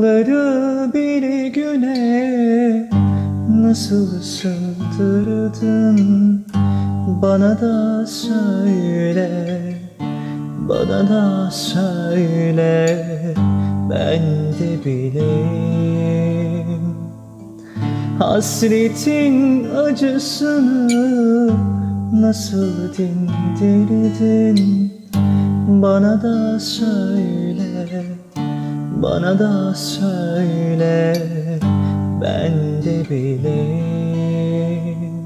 Dağları bile güne nasıl sığdırdın? Bana da söyle, bana da söyle, ben de bileyim. Hasretin acısını nasıl dindirdin? Bana da söyle, bana da söyle, ben de bileyim.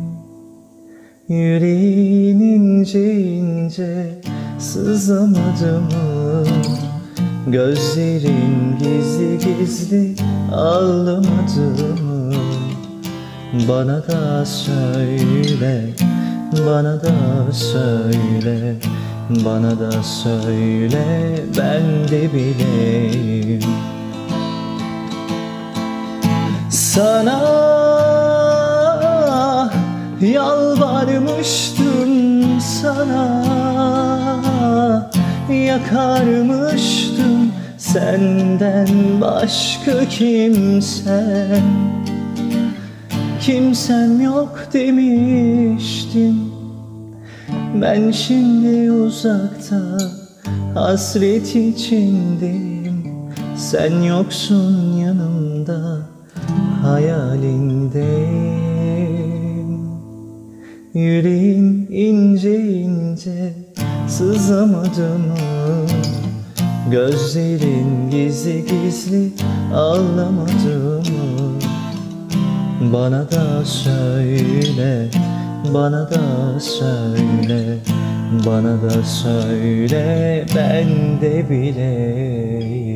Yüreğin ince ince sızlamadı mı? Gözlerin gizli gizli ağlamadı mı? Bana da söyle, bana da söyle, bana da söyle, ben de bileyim. Sana yalvarmıştım, sana yakarmıştım, senden başka kimsem yok demiştin. Ben şimdi uzakta hasret içindeyim, sen yoksun yanımda hayalindeyim. Yüreğin ince ince sızlamadı mı? Gözlerin gizli gizli ağlamadı mı? Bana da söyle, bana da söyle, bana da söyle, ben de bileyim.